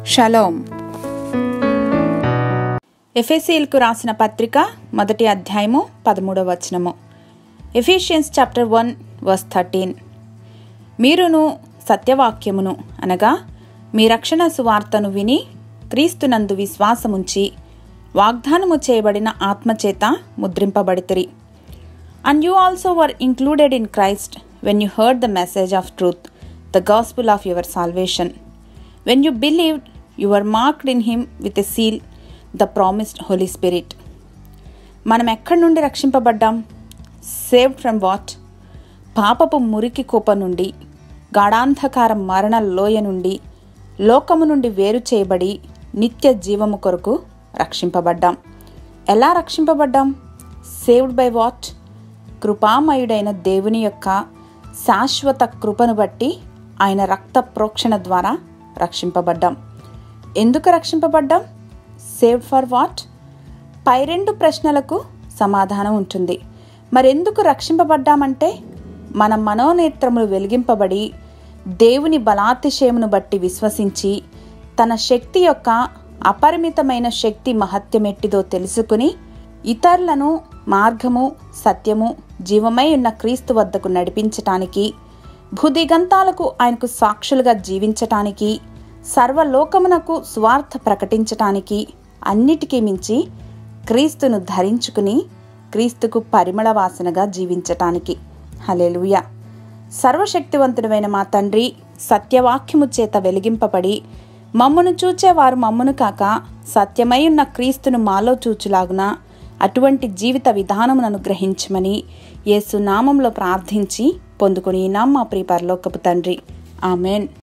Shalom. ఎఫెసీయులకు రాసిన పత్రిక 1వ అధ్యాయము 13వ వచనము. Ephesians chapter 1 verse 13. మీరును సత్యవాక్యమును అనగా మీ రక్షణ సువార్తను విని క్రీస్తునందు విశ్వాసముంచి వాగ్దానము చేయబడిన ఆత్మచేత ముద్రింపబడితిరి. And you also were included in Christ when you heard the message of truth, the gospel of your salvation. When you believed, you were marked in him with a seal, the promised Holy Spirit. మనం ఎక్కడి నుండి రక్షింపబడ్డాం? Saved from what? పాపపు మురికి కూప నుండి, గాఢాంధకార మరణ లోయ నుండి, లోకము నుండి వేరు చేయబడి నిత్య జీవము కొరకు రక్షింపబడ్డాం. ఎలా రక్షింపబడ్డాం? Saved by what? కృపామయుడైన దేవుని యొక్క శాశ్వత కృపను బట్టి ఆయన రక్త ప్రోక్షణ ద్వారా రక్షింపబడ్డాం. ఎందుకు రక్షింపబడ్డాం? Saved for what? పై 2 ప్రశ్నలకు సమాధానం ఉంటుంది. మరెందుకు రక్షింపబడ్డామంటే మన మనోనేత్రములు వెలిగింపబడి దేవుని బలాతిశయమును బట్టి విశ్వసించి తన శక్తి యొక్క అపరిమితమైన శక్తి మహత్యమెట్టిదో తెలుసుకుని ఇతరులను మార్గము, సత్యము, జీవమై ఉన్న క్రీస్తు వద్దకు నడిపించటానికి, భూదిగంతాలకు ఆయనకు సాక్షులుగా జీవించటానికి, సర్వలోకమునకు సువార్త ప్రకటించటానికి, అన్నిటికీ మించి క్రీస్తును ధరించుకుని క్రీస్తుకు పరిమళ వాసనగా జీవించటానికి. హల్లెలూయా. సర్వశక్తివంతుడైన మా తండ్రి సత్యవాక్యము చేత వెలిగింపబడి మమ్మును చూచేవారు మమ్మును కాక సత్యమై ఉన్న క్రీస్తును మాలో చూచులాగున అటువంటి జీవిత విధానమును అనుగ్రహించమని యేసు నామములో ప్రార్థించి పొందుకుని మా ప్రియ పరలోకపు తండ్రి. ఆమెన్.